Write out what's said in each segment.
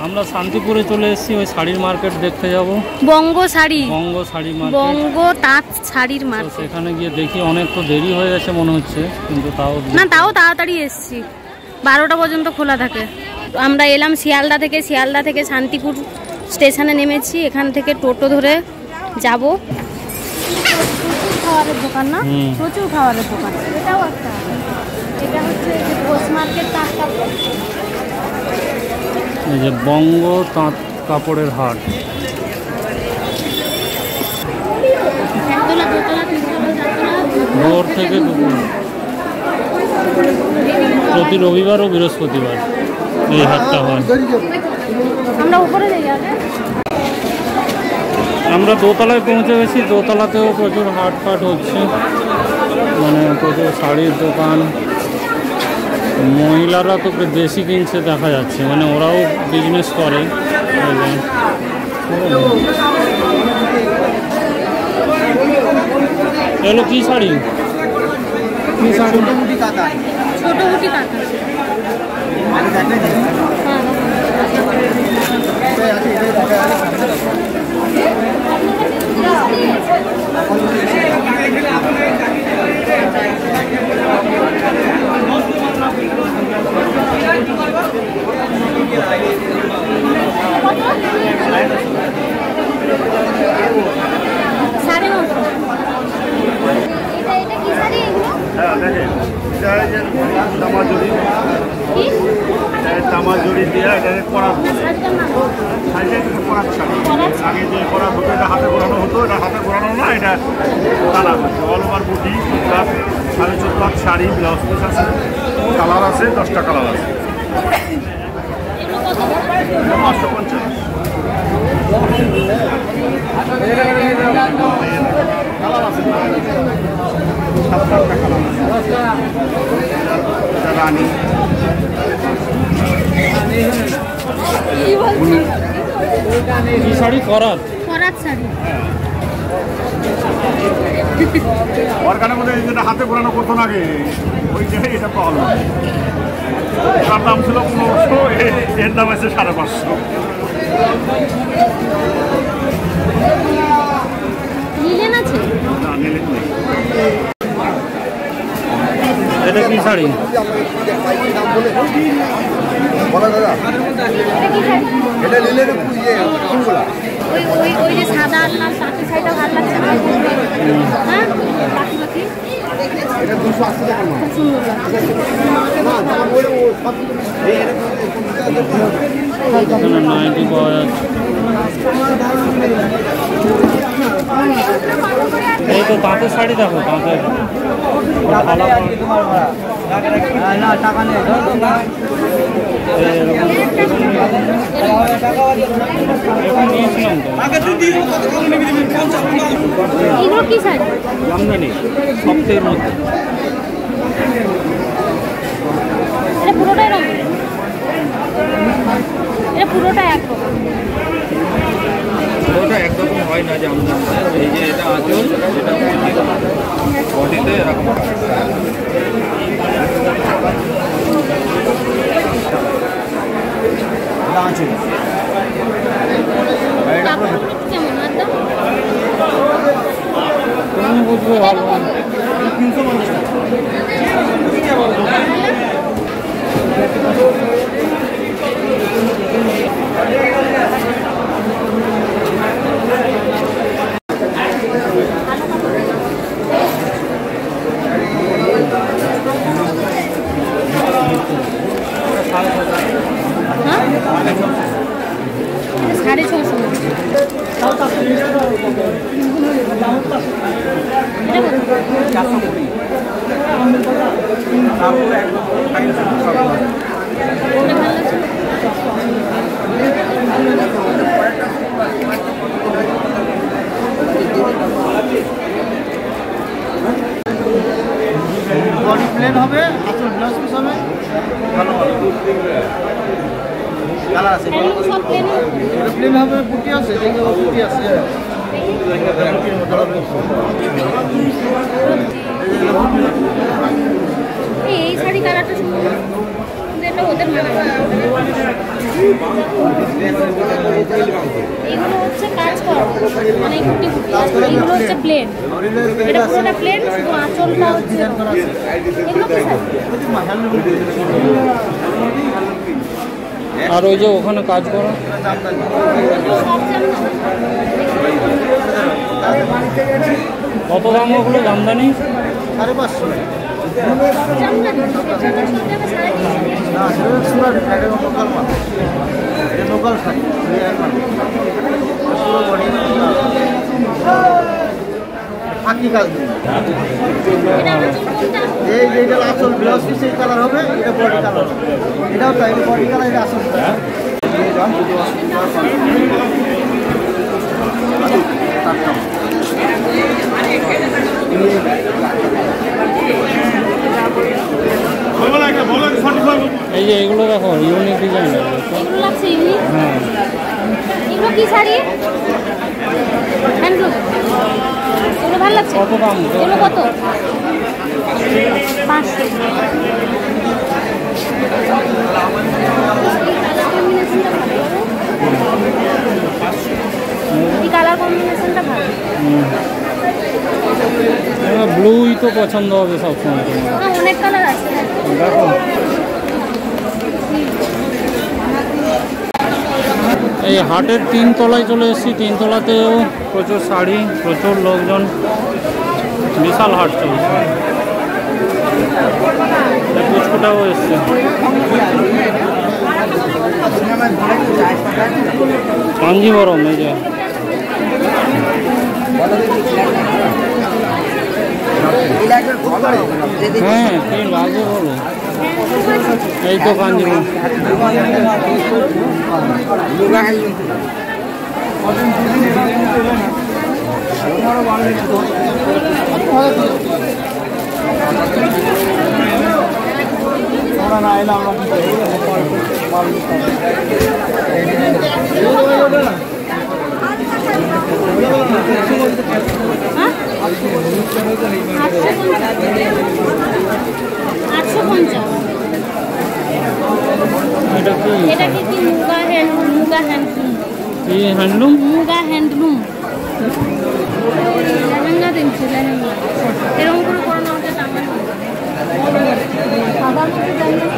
আমরা শান্তিপুরে চলে এসেছি, ওই শাড়ির মার্কেট দেখতে যাব। বঙ্গ শাড়ি মার্কেট, বঙ্গ তাঁত শাড়ির মার্কেট। সেখানে গিয়ে দেখি অনেক তো দেরি হয়ে গেছে মনে হচ্ছে, কিন্তু তাও তাড়াতাড়ি এসেছি, 12টা পর্যন্ত খোলা থাকে। আমরা এলাম শিয়ালদা থেকে শান্তিপুর স্টেশনে নেমেছি। এখান থেকে টোটো ধরে যাব। খাবারের দোকান না, প্রচুর খাবারের দোকান। এটাও একটা, এটা হচ্ছে ঘোষ মার্কেট তাঁত কাপড়। এই যে বঙ্গ তাঁত কাপড়ের হাট। ভোর থেকে দুপুর, প্রতি রবিবার ও বৃহস্পতিবার এই হাটটা হয়। আমরা উপরে যাই আগে। আমরা দোতলায় পৌঁছে গেছি। দোতলাতেও প্রচুর হাট ফাট হচ্ছে, মানে প্রচুর শাড়ির দোকান। মহিলারা তো বেশি কিনছে দেখা যাচ্ছে, মানে ওরাও বিজনেস করে। এগুলো কি শাড়ি? ছোট মুটি কাঁথা। তামাজুরি দিয়ে করাত শাড়ি। আগে যে করাত হতো এটা হাতে ঘোরানো হতো, এটা হাতে ঘোরানো না, এটা কালার হচ্ছে অল ওভার বুটি। 14.5 শাড়ি, ব্লাউজ পিস আছে, কালার আছে, 10টা কালার আছে। 550। কালার আছে 7-8টা কালার আছে। রানী শাড়ি, করাত শাড়ি। ওরখানের মধ্যে যেটা হাতে ঘোরানো করতো না আগে, ওই জায়গায় এটা পাওয়া যায়। তার দাম ছিল 1500, এর দাম আছে 550। এটা কি শাড়ি? এটা লিলের ওই যে সাদা আর লাল তাঁতি শাড়িটা ভালো লাগছে না? হ্যাঁ, বাকি এটা 280 টাকা। খুব সুন্দর লাগছে। নাইটি পাওয়া যাচ্ছে। এই তো তাঁতের শাড়ি দেখো, তাঁতের টাকা নেই। এগুলো কি শাড়ি? জামদানি, সপ্তাহের মধ্যে। এটা পুরোটাই রঙ, এটা পুরোটা একরকম। পুরোটা একরকম হয় না জামদানি। এই যে এটা আঁচল, এটা বডিতে এরকম। কেমন একদম বুঝবে ভালো। 350 বডি প্লেন হবে, আসল ব্লাউজ পিস হবে, ভালো ভালো কালার আছে। প্লেন হবে, বুটি আছে, দেখে বুটি আছে। এই শাড়ি কালারটা সুন্দর, এটা ওদের মানাবে। এগুলো হচ্ছে কাজ করা, মানে কুটি কুটি। এগুলো হচ্ছে প্লেন, এটা পুরোটা প্লেন, শুধু আঁচলটা হচ্ছে। এগুলো কি স্যার? আর ওই যে ওখানে কাজ করা এগুলো সব জামদানি। কত দাম ওগুলো জামদানি? 550। জামদানি এর জন্য সব জায়গায় 350। না, সেটা সুরাট একটা লোকাল মাল, এটা লোকাল শাড়ি, পুরো বডি ফাঁকি কাজ নেই। এটা আঁচল কোনটা? এই যে এটা আসল ব্লাউজ পিস এই কালার হবে, এটা বডি কালার হবে, এটাও তাই, এটা বডি কালার, এটা আসল কালার। এই যে এগুলো দেখো, ইউনিক ডিজাইন। এগুলো লাগছে ইউনিক। হ্যাঁ, এগুলো কি শাড়ি? হ্যান্ডলুম। এগুলো ভালো লাগছে। কত দাম? এগুলো কত? 500। এই কালার কম্বিনেশনটা ভালো। ব্লুই তো পছন্দ হবে সবসময়। হ্যাঁ, অনেক কালার আছে। দেখো, এই হাটের 3 তলায় চলে এসেছি। 3 তলাতেও প্রচুর শাড়ি, প্রচুর লোকজন, বিশাল হাট চলছে। পুচকুটাও এসছে। কাঞ্জিবরম, এই যে হ্যাঁ, কি লাগে বলো। এই তো কাঞ্জিবরম। এটা কি মুগা হ্যান্ডলুম? মুগা হ্যান্ডলুম, কি হ্যান্ডলুম? মুগা হ্যান্ডলুম। লেহেঙ্গা দিনছি, লেহেঙ্গা এরকম করে করানো হচ্ছে। সাদার মধ্যে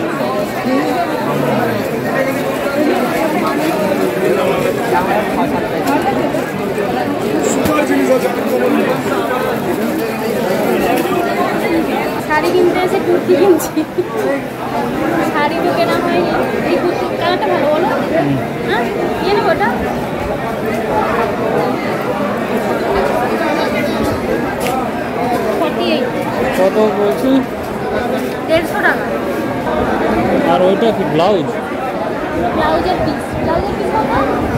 শাড়ি কিনতে এসে কুর্তি কিনছি। শাড়ি তো কেনা হয়নি। এই কুর্তি কালারটা ভালো বলো। হ্যাঁ, নিয়ে নেবো ওটা। কত বলছি? 150 টাকা। আর ওইটা কি ব্লাউজ? ব্লাউজের পিস, ব্লাউজের পিস কত?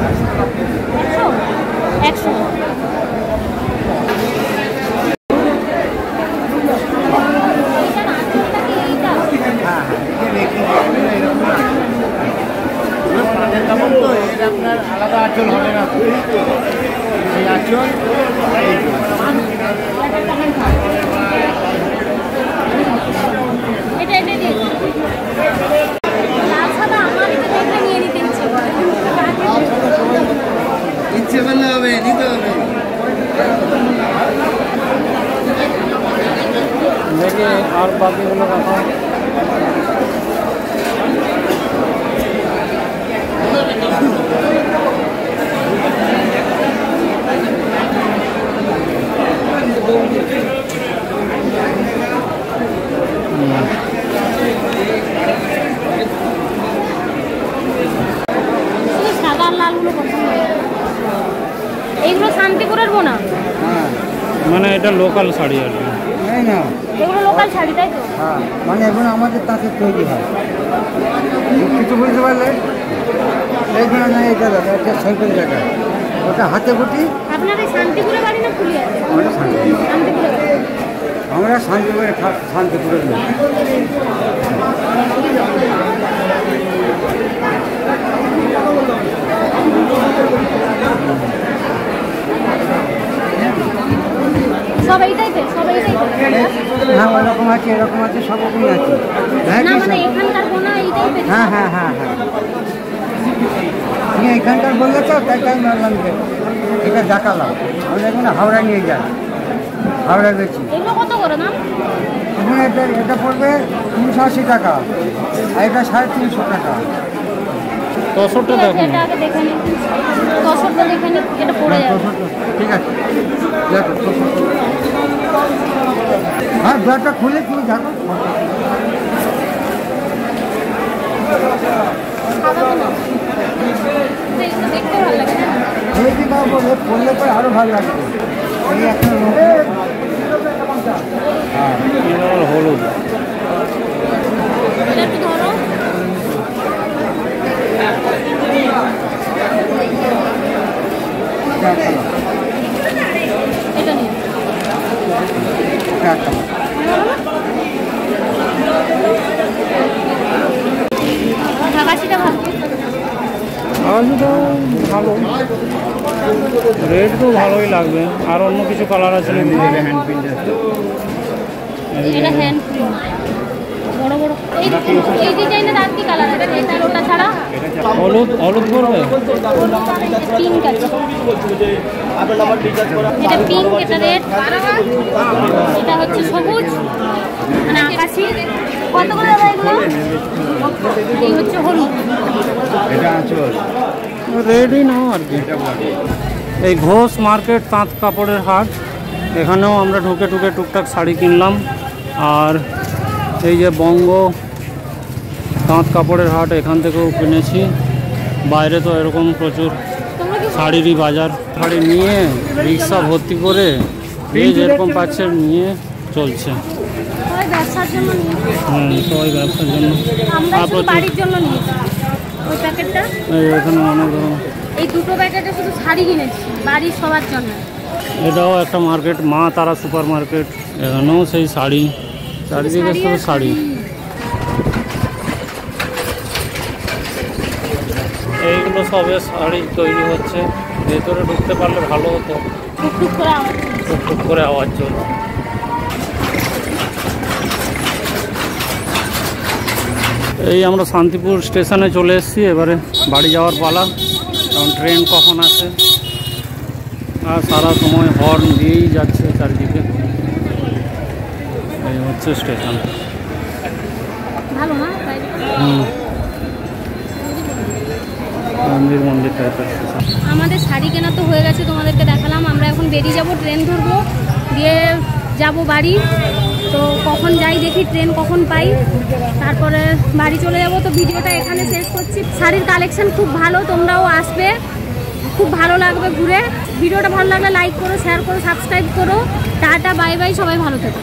100। আপনার আলাদা আঁচল হবে না, এই আঁচল এটা এনে দিন। লাল সাদা আমার এটা দেখে নিয়ে নিতে ইচ্ছে করে। ইচ্ছে করলে হবে, নিতে হবে। দেখে আর বাকিগুলো রাখা। সাদা আর লালগুলো পছন্দ হয়। এইগুলো শান্তিপুরের বোনা, মানে এটা লোকাল শাড়ি আর কি। না, এগুলো লোকাল শাড়ি, তাই তো? হ্যাঁ, মানে এখন আমাদের তাতে তৈরি হয়। কিছু বুঝতে পারলে এইখানে না, এটা দাদা একটা সাইকেল জায়গা, ওটা হাতে গুটি। আপনার এই শান্তিপুরে বাড়ি না ফুলিয়া? আমরা শান্তিপুরে, শান্তিপুরে বাড়ি। আমরা শান্তিপুরে, শান্তিপুরের লোক। সব এই টাইপের, সব এই টাইপের। হ্যাঁ, ওরকম আছে, এরকম আছে, সব রকমই আছে। না মানে এখানকার বোনা এই টাইপের। তুমি এখানকার বললে তো তাই তাই মারলাম যে এটা দেখালাম আমরা এখন হাওড়া নিয়ে যাই, হাওড়া বেশি। এগুলো কত করে দাম? এখন এটা পড়বে 380 টাকা, আর এটা 350 টাকা। তসরটা দেখুন, এটা আগে দেখে নিন, তসরটা দেখে নিন, এটা পড়ে যাবে। ঠিক আছে, দেখো হ্যাঁ দরটা খুলে তুমি দেখো। দেখতে ভালো লাগে না? যদি না বলে পড়লে পরে আরো ভালো লাগবে। এই একটা হলুদ এটা একটু ধরো। এটা নিন। ঢাকাশিটা ভালো। আলুটা ভালো, রেড তো ভালোই লাগবে। আর অন্য কিছু কালার আছে নাকি? এটা হ্যান্ড প্রিন্ট বড় বড়। এই ডিজাইনের আর কি কালার আছে? এটা আর ওটা ছাড়া হলুদ হলুদ করবে, পিঙ্ক আছে, এটা পিঙ্ক, এটা রেড, এটা হচ্ছে সবুজ মানে আকাশি। কত করে দাদা এগুলো? এই হচ্ছে হলুদ, রেডই নাও আর কি। এই ঘোষ মার্কেট তাঁত কাপড়ের হাট, এখানেও আমরা ঢুকে ঢুকে টুকটাক শাড়ি কিনলাম। আর এই যে বঙ্গ তাঁত কাপড়ের হাট, এখান থেকেও কিনেছি। বাইরে তো এরকম প্রচুর শাড়িরই বাজার। শাড়ি নিয়ে রিক্সা ভর্তি করে যে যেরকম পাচ্ছে নিয়ে চলছে। সবাই ব্যবসার জন্য নিয়েছি, সবাই ব্যবসার জন্য। আমরা আর শুধু প্রচুর বাড়ির জন্য নিয়েছি। ওই প্যাকেটটা, এখানে অনেক ধরনের, এই দুটো প্যাকেটে শুধু শাড়ি কিনেছি বাড়ির সবার জন্য। এটাও একটা মার্কেট, মা তারা সুপার মার্কেট, এখানেও সেই শাড়ি, চারিদিকে শুধু শাড়ি। এইগুলো সবে শাড়ি তৈরি হচ্ছে, ভেতরে ঢুকতে পারলে ভালো হতো। টুকটুক করে আওয়াজ টুকটুক করে আওয়াজ চলছে। এই আমরা শান্তিপুর স্টেশনে চলে এসেছি, এবারে বাড়ি যাওয়ার পালা। কারণ ট্রেন কখন আসে, আর সারা সময় হর্ন দিয়েই যাচ্ছে চারিদিকে। এই হচ্ছে স্টেশন। ভালো না? মন্দির মন্দির টাইপের স্টেশন। আমাদের শাড়ি কেনা তো হয়ে গেছে, তোমাদেরকে দেখালাম। আমরা এখন বেরিয়ে যাব, ট্রেন ধরবো, দিয়ে যাব বাড়ি। তো কখন যাই দেখি, ট্রেন কখন পাই, তারপরে বাড়ি চলে যাব। তো ভিডিওটা এখানে শেষ করছি। শাড়ির কালেকশন খুব ভালো, তোমরাও আসবে, খুব ভালো লাগবে ঘুরে। ভিডিওটা ভালো লাগলে লাইক করো, শেয়ার করো, সাবস্ক্রাইব করো। টাটা, বাই বাই, সবাই ভালো থেকো।